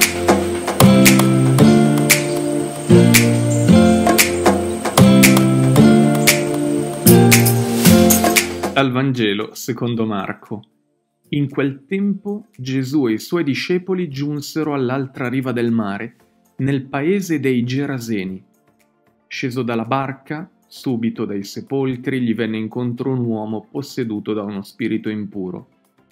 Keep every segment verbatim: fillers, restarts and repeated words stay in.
Dal Vangelo secondo Marco. In quel tempo Gesù e i suoi discepoli giunsero all'altra riva del mare, nel paese dei Geraseni. Sceso dalla barca, subito dai sepolcri gli venne incontro un uomo posseduto da uno spirito impuro.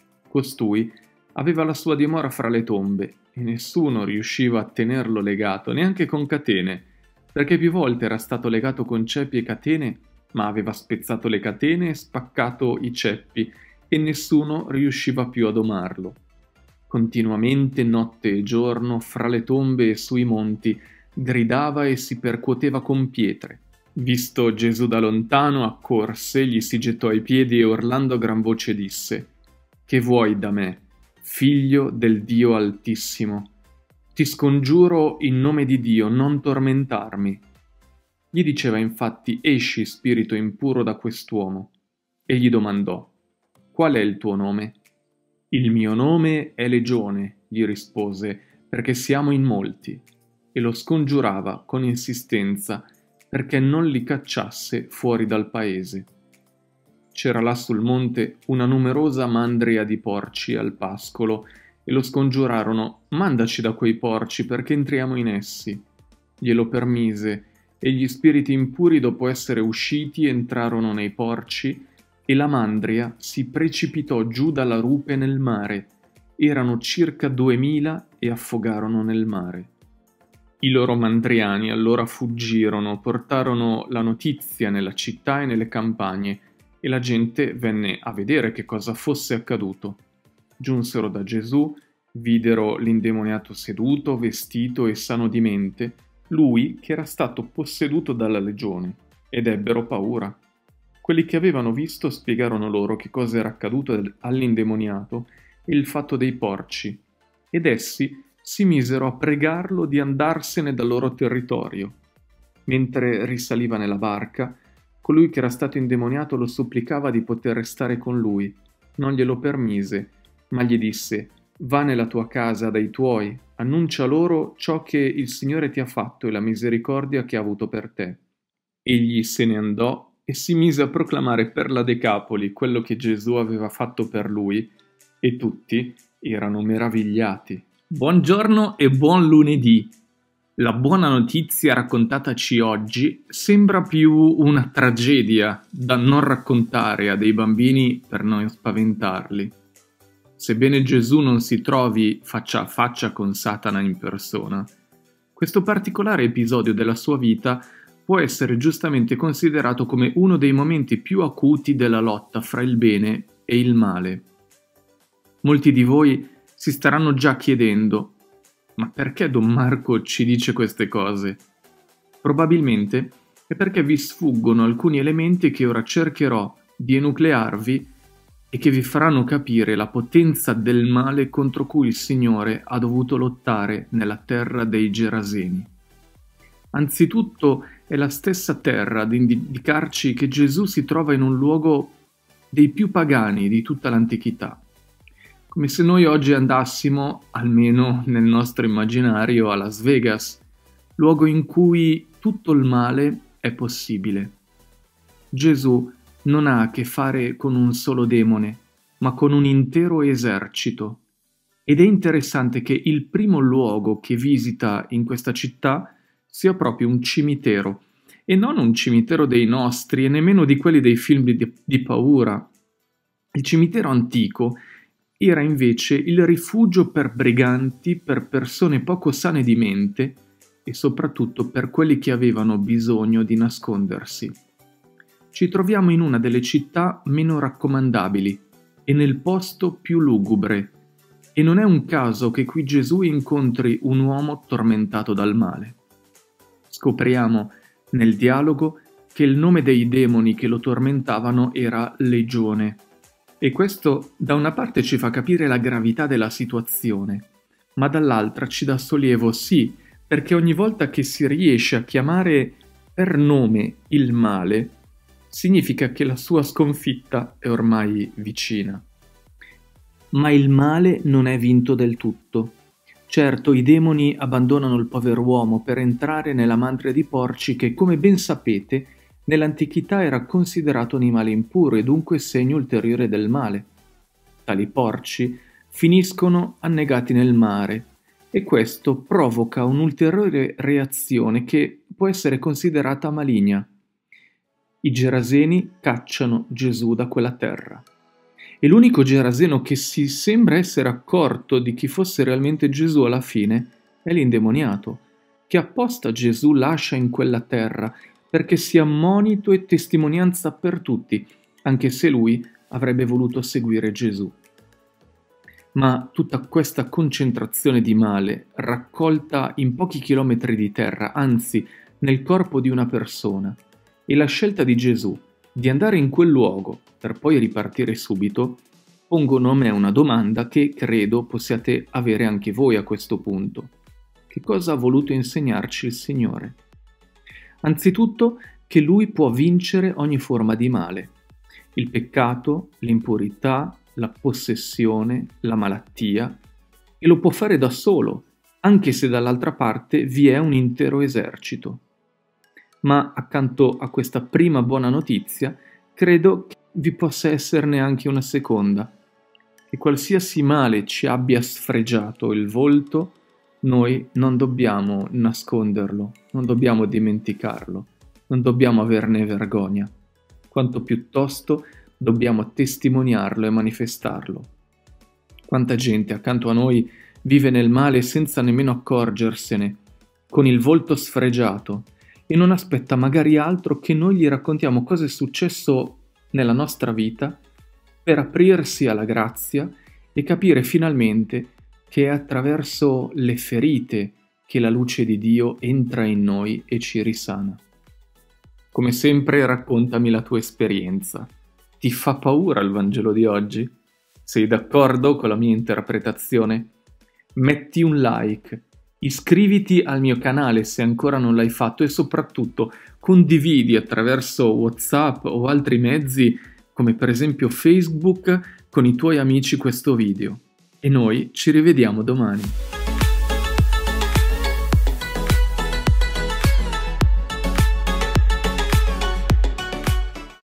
Costui aveva la sua dimora fra le tombe e nessuno riusciva a tenerlo legato, neanche con catene, perché più volte era stato legato con ceppi e catene, ma aveva spezzato le catene e spaccato i ceppi, e nessuno riusciva più a domarlo. Continuamente, notte e giorno, fra le tombe e sui monti, gridava e si percuoteva con pietre. Visto Gesù da lontano, accorse, gli si gettò ai piedi e urlando a gran voce disse: «Che vuoi da me, figlio del Dio Altissimo? Ti scongiuro in nome di Dio, non tormentarmi». Gli diceva infatti: «Esci, spirito impuro, da quest'uomo». E gli domandò: «Qual è il tuo nome?» «Il mio nome è Legione», gli rispose, «perché siamo in molti». E lo scongiurava con insistenza perché non li cacciasse fuori dal paese. C'era là sul monte una numerosa mandria di porci al pascolo e lo scongiurarono: «Mandaci da quei porci perché entriamo in essi». Glielo permise. E gli spiriti impuri, dopo essere usciti, entrarono nei porci, e la mandria si precipitò giù dalla rupe nel mare. Erano circa duemila e affogarono nel mare. I loro mandriani allora fuggirono, portarono la notizia nella città e nelle campagne, e la gente venne a vedere che cosa fosse accaduto. Giunsero da Gesù, videro l'indemoniato seduto, vestito e sano di mente, lui che era stato posseduto dalla legione, ed ebbero paura. Quelli che avevano visto spiegarono loro che cosa era accaduto all'indemoniato e il fatto dei porci, ed essi si misero a pregarlo di andarsene dal loro territorio. Mentre risaliva nella barca, colui che era stato indemoniato lo supplicava di poter restare con lui. Non glielo permise, ma gli disse: «Va nella tua casa dai tuoi, annuncia loro ciò che il Signore ti ha fatto e la misericordia che ha avuto per te». Egli se ne andò e si mise a proclamare per la Decapoli quello che Gesù aveva fatto per lui, e tutti erano meravigliati. Buongiorno e buon lunedì! La buona notizia raccontataci oggi sembra più una tragedia da non raccontare a dei bambini per non spaventarli. Sebbene Gesù non si trovi faccia a faccia con Satana in persona, questo particolare episodio della sua vita può essere giustamente considerato come uno dei momenti più acuti della lotta fra il bene e il male. Molti di voi si staranno già chiedendo: ma perché Don Marco ci dice queste cose? Probabilmente è perché vi sfuggono alcuni elementi che ora cercherò di enuclearvi e che vi faranno capire la potenza del male contro cui il Signore ha dovuto lottare nella terra dei Geraseni. Anzitutto è la stessa terra ad indicarci che Gesù si trova in un luogo dei più pagani di tutta l'antichità, come se noi oggi andassimo, almeno nel nostro immaginario, a Las Vegas, luogo in cui tutto il male è possibile. Gesù non ha a che fare con un solo demone, ma con un intero esercito. Ed è interessante che il primo luogo che visita in questa città sia proprio un cimitero, e non un cimitero dei nostri e nemmeno di quelli dei film di, di paura. Il cimitero antico era invece il rifugio per briganti, per persone poco sane di mente e soprattutto per quelli che avevano bisogno di nascondersi. Ci troviamo in una delle città meno raccomandabili e nel posto più lugubre, e non è un caso che qui Gesù incontri un uomo tormentato dal male. Scopriamo nel dialogo che il nome dei demoni che lo tormentavano era Legione, e questo da una parte ci fa capire la gravità della situazione, ma dall'altra ci dà sollievo, sì, perché ogni volta che si riesce a chiamare per nome il male, significa che la sua sconfitta è ormai vicina. Ma il male non è vinto del tutto. Certo, i demoni abbandonano il pover'uomo per entrare nella mandria di porci che, come ben sapete, nell'antichità era considerato animale impuro e dunque segno ulteriore del male. Tali porci finiscono annegati nel mare e questo provoca un'ulteriore reazione che può essere considerata maligna. I Geraseni cacciano Gesù da quella terra. E l'unico Geraseno che si sembra essere accorto di chi fosse realmente Gesù alla fine è l'indemoniato, che apposta Gesù lascia in quella terra perché sia monito e testimonianza per tutti, anche se lui avrebbe voluto seguire Gesù. Ma tutta questa concentrazione di male, raccolta in pochi chilometri di terra, anzi nel corpo di una persona, e la scelta di Gesù di andare in quel luogo per poi ripartire subito, pongono a me una domanda che credo possiate avere anche voi a questo punto. Che cosa ha voluto insegnarci il Signore? Anzitutto che Lui può vincere ogni forma di male, il peccato, l'impurità, la possessione, la malattia, e lo può fare da solo, anche se dall'altra parte vi è un intero esercito. Ma accanto a questa prima buona notizia, credo che vi possa esserne anche una seconda, che qualsiasi male ci abbia sfregiato il volto, noi non dobbiamo nasconderlo, non dobbiamo dimenticarlo, non dobbiamo averne vergogna, quanto piuttosto dobbiamo testimoniarlo e manifestarlo. Quanta gente accanto a noi vive nel male senza nemmeno accorgersene, con il volto sfregiato, e non aspetta magari altro che noi gli raccontiamo cosa è successo nella nostra vita per aprirsi alla grazia e capire finalmente che è attraverso le ferite che la luce di Dio entra in noi e ci risana. Come sempre, raccontami la tua esperienza. Ti fa paura il Vangelo di oggi? Sei d'accordo con la mia interpretazione? Metti un like, iscriviti al mio canale se ancora non l'hai fatto e soprattutto condividi attraverso WhatsApp o altri mezzi come per esempio Facebook con i tuoi amici questo video. E noi ci rivediamo domani.